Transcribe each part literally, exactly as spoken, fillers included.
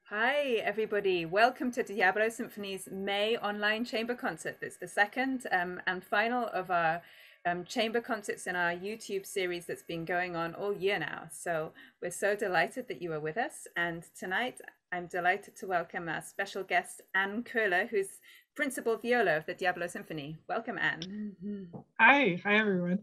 Hi, everybody. Welcome to Diablo Symphony's May online chamber concert. It's the second um, and final of our um, chamber concerts in our YouTube series that's been going on all year now. So we're so delighted that you are with us. And tonight, I'm delighted to welcome our special guest, Anne Koeller, who's principal viola of the Diablo Symphony. Welcome, Anne. Hi. Hi, everyone.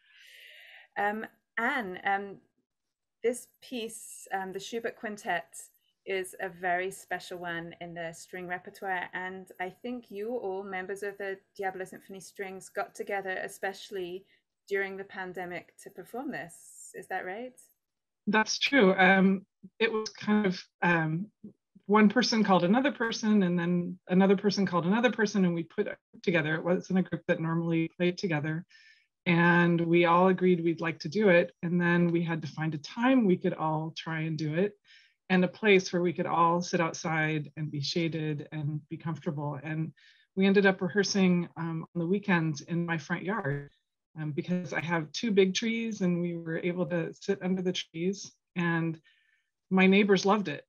Um, Anne, um, this piece, um, the Schubert Quintet, is a very special one in the string repertoire, and I think you all members of the Diablo Symphony Strings got together especially during the pandemic to perform this. Is that right? That's true. Um, it was kind of um, one person called another person, and then another person called another person, and we put it together. It wasn't a group that normally played together, and we all agreed we'd like to do it. And then we had to find a time we could all try and do it, and a place where we could all sit outside and be shaded and be comfortable. And we ended up rehearsing um, on the weekends in my front yard um, because I have two big trees, and we were able to sit under the trees, and my neighbors loved it.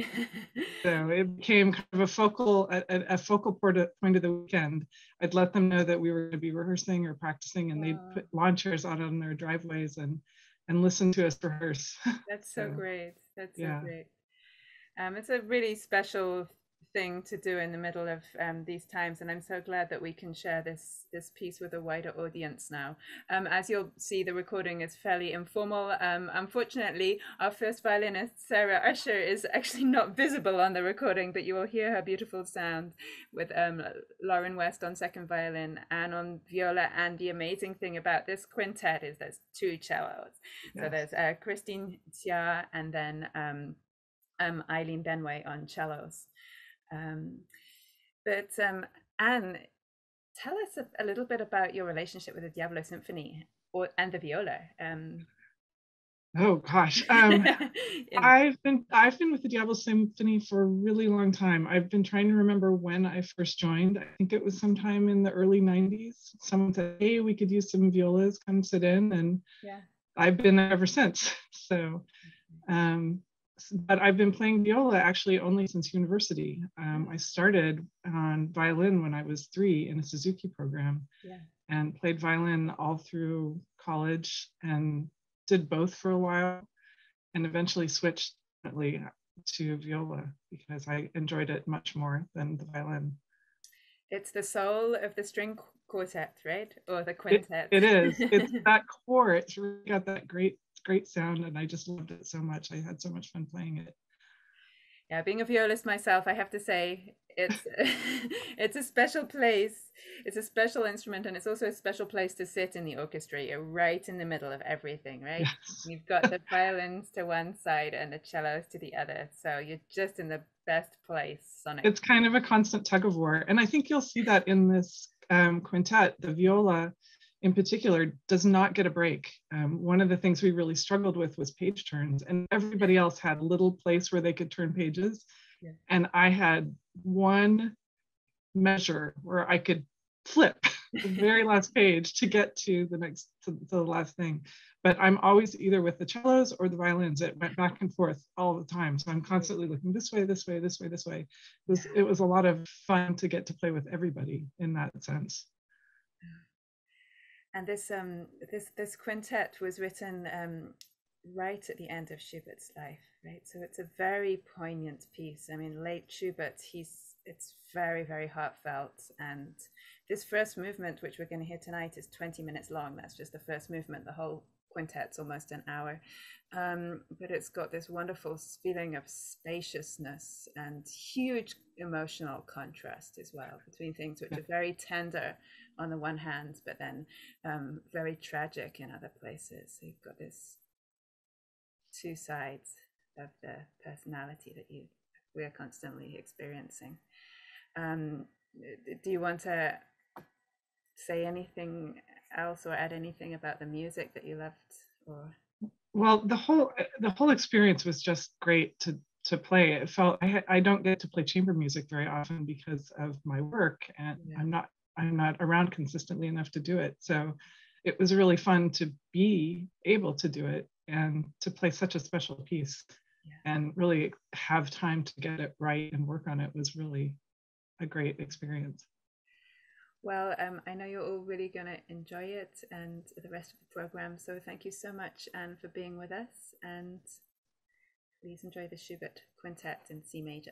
So it became kind of a focal, a, a focal point of the weekend. I'd let them know that we were going to be rehearsing or practicing, and they'd put lawn chairs out on their driveways and and listen to us rehearse. That's so, so great. That's yeah. so great. Um, it's a really special thing to do in the middle of um, these times, and I'm so glad that we can share this this piece with a wider audience now. Um, as you'll see, the recording is fairly informal. Um, unfortunately, our first violinist, Sara Usher, is actually not visible on the recording, but you will hear her beautiful sound with um, Lauren West on second violin and on viola. And the amazing thing about this quintet is there's two cellos. Yes. So there's uh, Kirsten Hsia and then um, um, Eileen Benway on cellos. Um, but um, Anne, tell us a, a little bit about your relationship with the Diablo Symphony or and the viola. Um, oh gosh, um, I've been I've been with the Diablo Symphony for a really long time. I've been trying to remember when I first joined. I think it was sometime in the early nineties. Someone said, "Hey, we could use some violas. Come sit in," and yeah. I've been there ever since. So. Um, But I've been playing viola actually only since university. Um, I started on violin when I was three in a Suzuki program, yeah. and played violin all through college and did both for a while, and eventually switched to viola because I enjoyed it much more than the violin. It's the soul of the string quartet, right? Or the quintet. It, it is. It's that core. It's really got that great great sound, and I just loved it so much. I had so much fun playing it. Yeah, being a violist myself, I have to say it's it's a special place. It's a special instrument, and it's also a special place to sit in the orchestra. You're right in the middle of everything, right? Yes. You've got the violins to one side and the cellos to the other, so you're just in the best place sonically. It's kind of a constant tug of war, and I think you'll see that in this um, quintet. The viola in particular does not get a break. Um, one of the things we really struggled with was page turns, and everybody else had a little place where they could turn pages. Yeah. And I had one measure where I could flip the very last page to get to the next, to, to the last thing. But I'm always either with the cellos or the violins. It went back and forth all the time. So I'm constantly looking this way, this way, this way, this way. It was, it was a lot of fun to get to play with everybody in that sense. And this um this this quintet was written um, right at the end of Schubert's life, right? So it's a very poignant piece. I mean, late Schubert, he's it's very very heartfelt. And this first movement, which we're going to hear tonight, is twenty minutes long. That's just the first movement. The whole quintet's almost an hour, um, but it's got this wonderful feeling of spaciousness and huge emotional contrast as well between things which are very tender on the one hand, but then um, very tragic in other places. So you've got this two sides of the personality that you we're constantly experiencing. Um, do you want to say anything else or add anything about the music that you loved? Or well, the whole the whole experience was just great to to play. It felt I I don't get to play chamber music very often because of my work, and yeah. I'm not I'm not around consistently enough to do it. So it was really fun to be able to do it and to play such a special piece, yeah. and really have time to get it right and work on it was really a great experience. Well, um, I know you're all really going to enjoy it and the rest of the program. So thank you so much, Anne, for being with us. And please enjoy the Schubert Quintet in C major.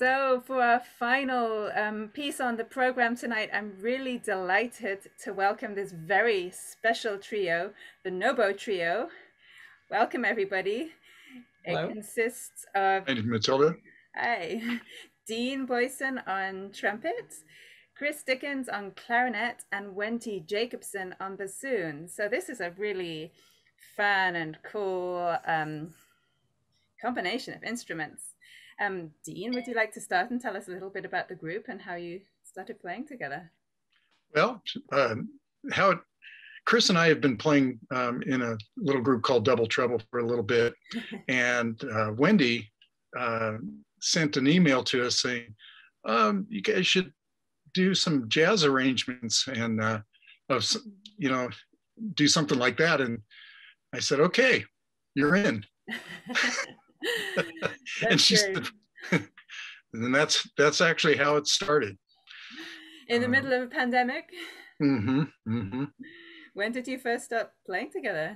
So for our final um, piece on the program tonight, I'm really delighted to welcome this very special trio, the Noboe Trio. Welcome, everybody. Hello. It consists of... Thank you, Matilda. Hi. Dean Boysen on trumpet, Chris Diggins on clarinet, and Wendy Jacobsen on bassoon. So this is a really fun and cool um, combination of instruments. Um, Dean, would you like to start and tell us a little bit about the group and how you started playing together? Well, uh, how it, Chris and I have been playing um, in a little group called Double Trouble for a little bit, and uh, Wendy uh, sent an email to us saying, um, "You guys should do some jazz arrangements and uh, of you know do something like that." And I said, "Okay, you're in." And she said, and that's that's actually how it started. In the um, middle of a pandemic? Mm-hmm, mm-hmm. When did you first start playing together?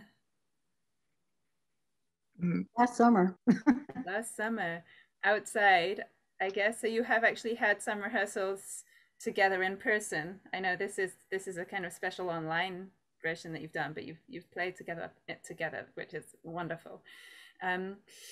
Last summer. Last summer, outside, I guess. So you have actually had some rehearsals together in person. I know this is this is a kind of special online version that you've done, but you've you've played together together, which is wonderful. Um,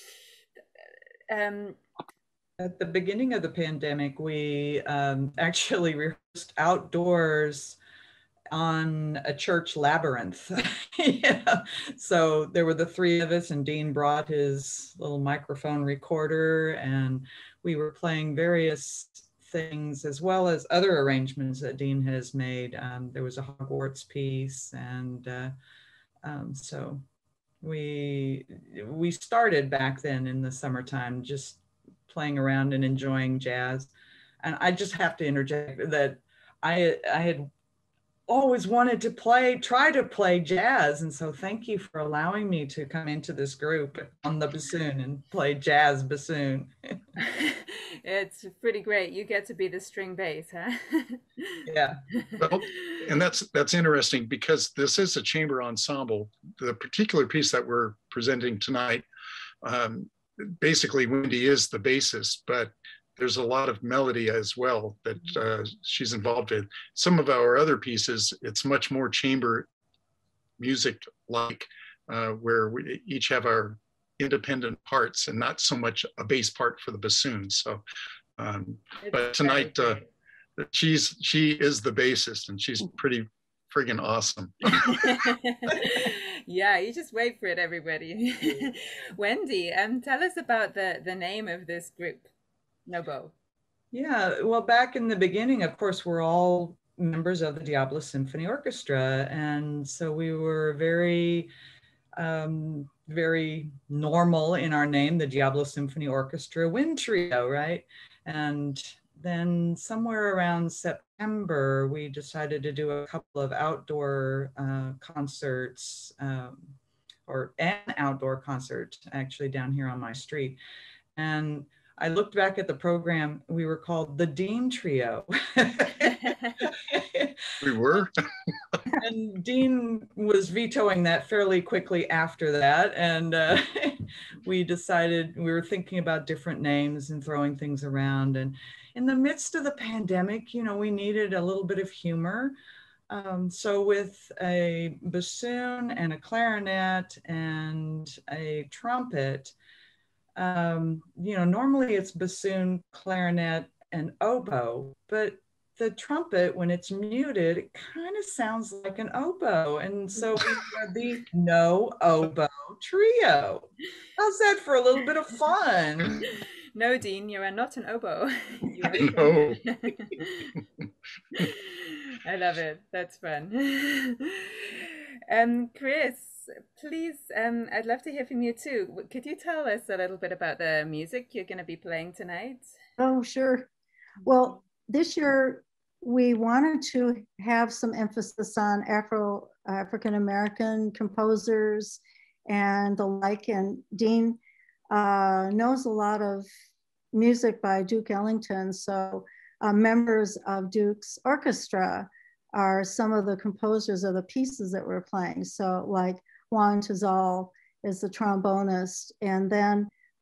um, At the beginning of the pandemic, we um, actually rehearsed outdoors on a church labyrinth. Yeah. So there were the three of us, and Dean brought his little microphone recorder, and we were playing various things as well as other arrangements that Dean has made. Um, there was a Hogwarts piece, and uh, um, so we we started back then in the summertime just playing around and enjoying jazz. And I just have to interject that I I had always wanted to play, try to play jazz. And so thank you for allowing me to come into this group on the bassoon and play jazz bassoon. It's pretty great. You get to be the string bass, huh? Yeah. Well, and that's that's interesting because this is a chamber ensemble. The particular piece that we're presenting tonight, um, basically Wendy is the bassist, but there's a lot of melody as well that uh, she's involved in. Some of our other pieces, it's much more chamber music-like, uh, where we each have our independent parts and not so much a bass part for the bassoon. So, um, but tonight, uh, she's she is the bassist, and she's pretty friggin' awesome. Yeah, you just wait for it, everybody. Wendy, um, tell us about the the name of this group, Noboe. Yeah, well, back in the beginning, of course, we're all members of the Diablo Symphony Orchestra, and so we were very um, very normal in our name, the Diablo Symphony Orchestra Wind Trio, right? And then somewhere around September, we decided to do a couple of outdoor uh, concerts, um, or an outdoor concert actually down here on my street. And I looked back at the program, we were called the Dean Trio. We were. And Dean was vetoing that fairly quickly after that. And uh, we decided, we were thinking about different names and throwing things around. And in the midst of the pandemic, you know, we needed a little bit of humor. Um, so with a bassoon and a clarinet and a trumpet, um, you know, normally it's bassoon, clarinet, and oboe, but the trumpet, when it's muted, it kind of sounds like an oboe. And so we were the No Oboe Trio. How's that for a little bit of fun? No, Dean, you are not an oboe. You are No. I love it. That's fun. Um, Chris, please, um, I'd love to hear from you too. Could you tell us a little bit about the music you're going to be playing tonight? Oh, sure. Well, this year we wanted to have some emphasis on Afro African American composers and the like. And Dean uh, knows a lot of music by Duke Ellington, so uh, members of Duke's orchestra are some of the composers of the pieces that we're playing. So like Juan Tizal is the trombonist, and then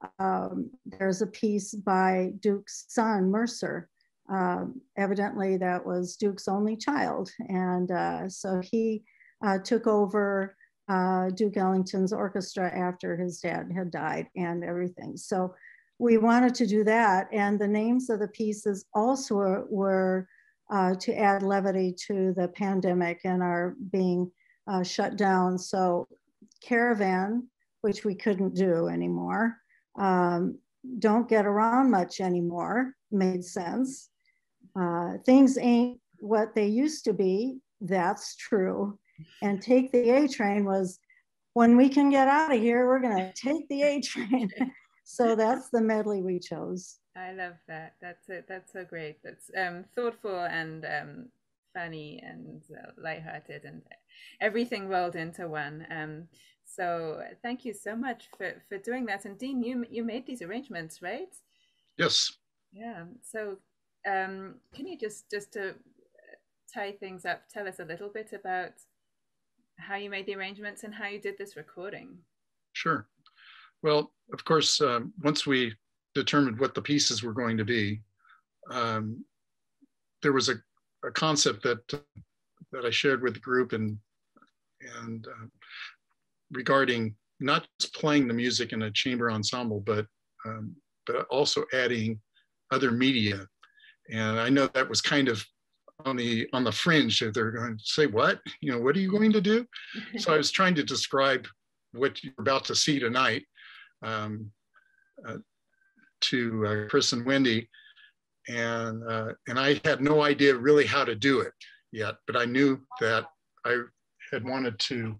Um, there's a piece by Duke's son, Mercer. Uh, evidently, that was Duke's only child. And uh, so he uh, took over uh, Duke Ellington's orchestra after his dad had died and everything. So we wanted to do that. And the names of the pieces also were, were uh, to add levity to the pandemic and our being uh, shut down. So Caravan, which we couldn't do anymore. Um, don't get around much anymore, made sense. Uh, things ain't what they used to be, that's true. And Take the A Train was, when we can get out of here, we're gonna take the A Train. So that's the medley we chose. I love that. That's it. That's so great. That's um, thoughtful and um, funny and uh, lighthearted and everything rolled into one. Um, so thank you so much for, for doing that. And Dean, you you made these arrangements, right? Yes. Yeah. So um, can you just just to tie things up, tell us a little bit about how you made the arrangements and how you did this recording? Sure. Well, of course, um, once we determined what the pieces were going to be, um, there was a, a concept that uh, that I shared with the group and and uh, regarding not just playing the music in a chamber ensemble, but um, but also adding other media. And I know that was kind of on the on the fringe. They're going to say, "What? You know, what are you going to do?" So I was trying to describe what you're about to see tonight um, uh, to uh, Chris and Wendy, and uh, and I had no idea really how to do it yet, but I knew that I had wanted to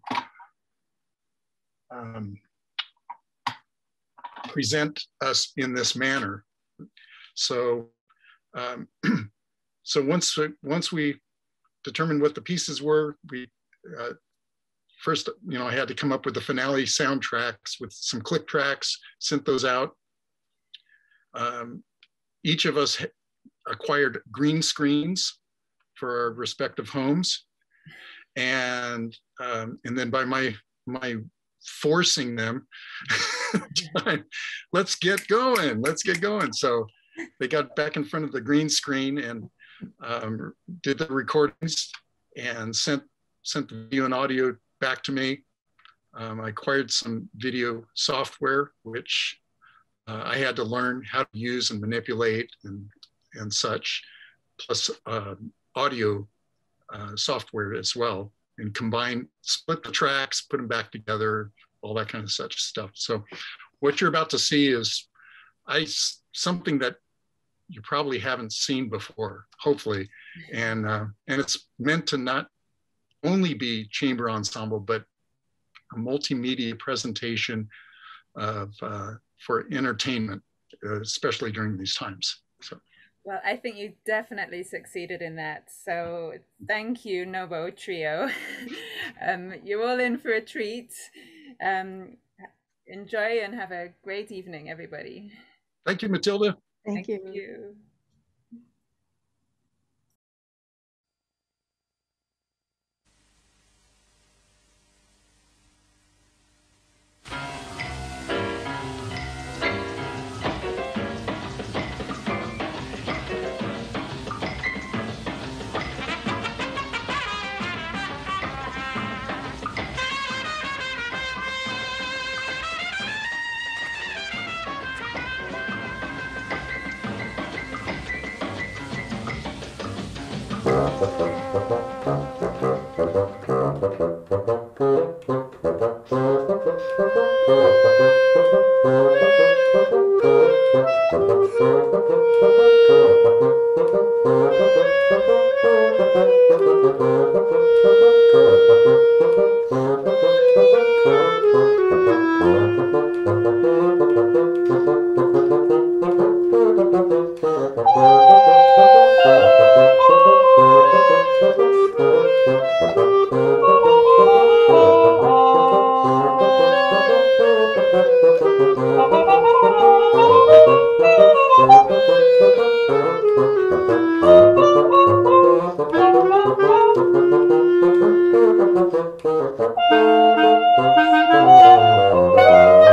um, present us in this manner. So um, so once once we determined what the pieces were, we uh, first, you know, I had to come up with the finale soundtracks with some click tracks, sent those out. Um, each of us acquired green screens for our respective homes. And, um, and then by my, my forcing them, let's get going, let's get going. So they got back in front of the green screen and um, did the recordings and sent, sent the video and audio back to me. Um, I acquired some video software, which uh, I had to learn how to use and manipulate and, and such, plus uh, audio uh, software as well, and combine, split the tracks, put them back together, all that kind of such stuff. So what you're about to see is I, something that you probably haven't seen before, hopefully. And, uh, and it's meant to not only be chamber ensemble, but a multimedia presentation of, uh, for entertainment, uh, especially during these times. So. Well, I think you definitely succeeded in that. So thank you, Noboe Trio. um, you're all in for a treat. Um, enjoy and have a great evening, everybody. Thank you, Matilda. Thank, Thank you. you. Thank you.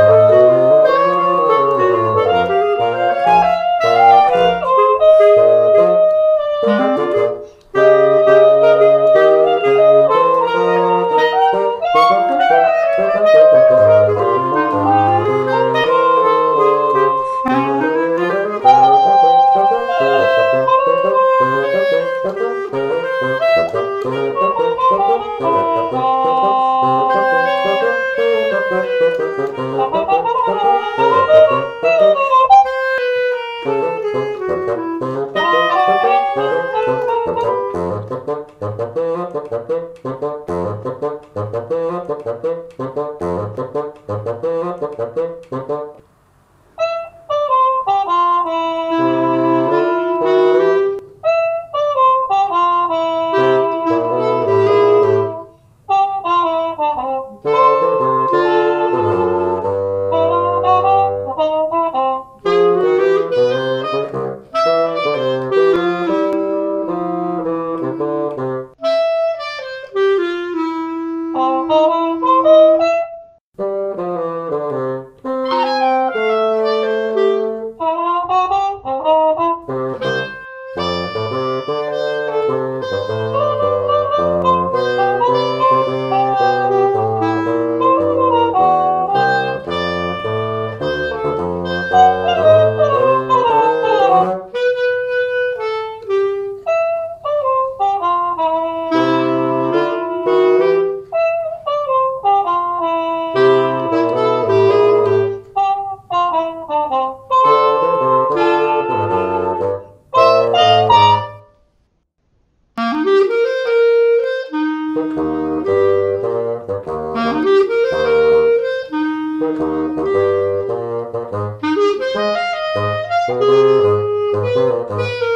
Thank you.